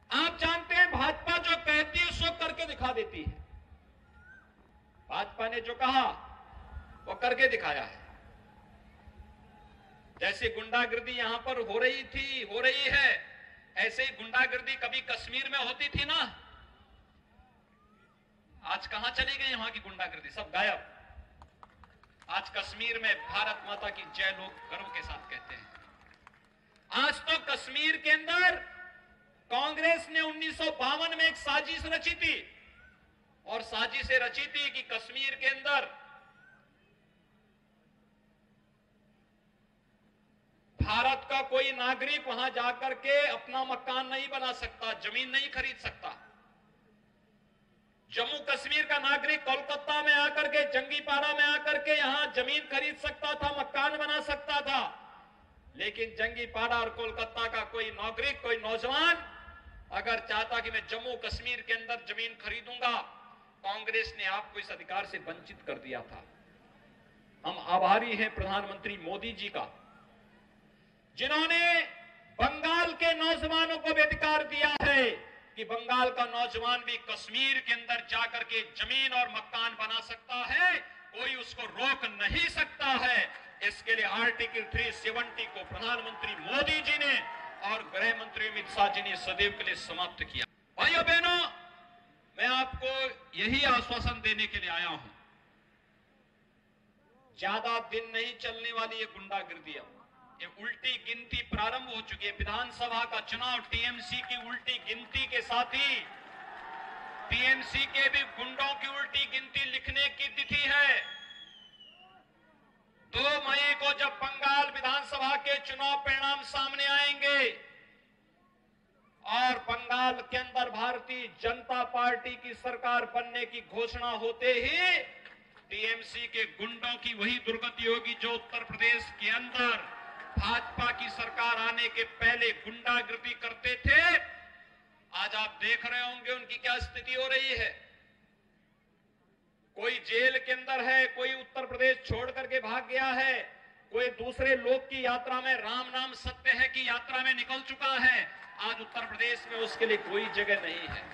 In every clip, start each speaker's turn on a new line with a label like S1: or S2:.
S1: आप जानते हैं भाजपा जो कहती है सो करके दिखा देती है। भाजपा ने जो कहा वो करके दिखाया है। जैसे गुंडागर्दी यहां पर हो रही थी, हो रही है, ऐसे ही गुंडागर्दी कभी कश्मीर में होती थी ना। आज कहां चली गई वहां की गुंडागर्दी? सब गायब। आज कश्मीर में भारत माता की जय लोग गर्व के साथ कहते हैं। आज तो कश्मीर के अंदर कांग्रेस ने 1952 में एक साजिश रची थी, और साजिशें रची थी कि कश्मीर के अंदर भारत का कोई नागरिक वहां जाकर के अपना मकान नहीं बना सकता, जमीन नहीं खरीद सकता। जम्मू कश्मीर का नागरिक कोलकाता में आकर के, जंगीपाड़ा में आकर के यहां जमीन खरीद सकता था, मकान बना सकता था। लेकिन जंगीपाड़ा और कोलकाता का कोई नागरिक, कोई नौजवान अगर चाहता कि मैं जम्मू कश्मीर के अंदर जमीन खरीदूंगा, कांग्रेस ने आपको इस अधिकार से वंचित कर दिया था। हम आभारी हैं प्रधानमंत्री मोदी जी का, जिन्होंने बंगाल के नौजवानों को भी अधिकार दिया है कि बंगाल का नौजवान भी कश्मीर के अंदर जाकर के जमीन और मकान बना सकता है, कोई उसको रोक नहीं सकता है। इसके लिए आर्टिकल 370 को प्रधानमंत्री मोदी जी ने और गृह मंत्री अमित शाह जी ने सदैव के लिए समाप्त किया। भाइयों बहनों, मैं आपको यही आश्वासन देने के लिए आया हूं, ज्यादा दिन नहीं चलने वाली ये गुंडागर्दी। ये उल्टी गिनती प्रारंभ हो चुकी है। विधानसभा का चुनाव टीएमसी की उल्टी गिनती के साथ ही टीएमसी के भी गुंडों की उल्टी गिनती लिखने की तिथि है। 2 मई को जब बंगाल विधानसभा के चुनाव परिणाम सामने आएंगे और बंगाल के अंदर भारतीय जनता पार्टी की सरकार बनने की घोषणा होते ही टीएमसी के गुंडों की वही दुर्गति होगी जो उत्तर प्रदेश के अंदर भाजपा की सरकार आने के पहले गुंडागर्दी करते थे। आज आप देख रहे होंगे उनकी क्या स्थिति हो रही है। कोई जेल के अंदर है, कोई उत्तर प्रदेश छोड़ करके भाग गया है, कोई दूसरे लोक की यात्रा में, राम नाम सत्य है की यात्रा में निकल चुका है। आज उत्तर प्रदेश में उसके लिए कोई जगह नहीं है।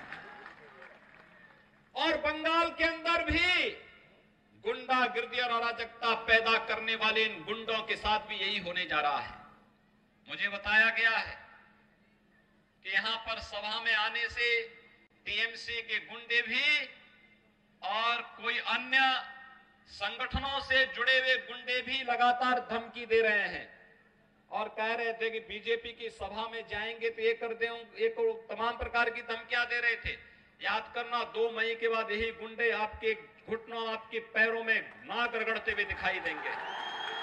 S1: और बंगाल के अंदर भी गुंडागर्दी और अराजकता पैदा करने वाले इन गुंडों के साथ भी यही होने जा रहा है। मुझे बताया गया है कि यहां पर सभा में आने से टीएमसी के गुंडे भी और कोई अन्य संगठनों से जुड़े हुए गुंडे भी लगातार धमकी दे रहे हैं और कह रहे थे कि बीजेपी की सभा में जाएंगे तो ये कर देंगे, ये तमाम प्रकार की धमकियां दे रहे थे। याद करना, 2 मई के बाद यही गुंडे आपके घुटनों, आपके पैरों में नाक रगड़ते हुए दिखाई देंगे।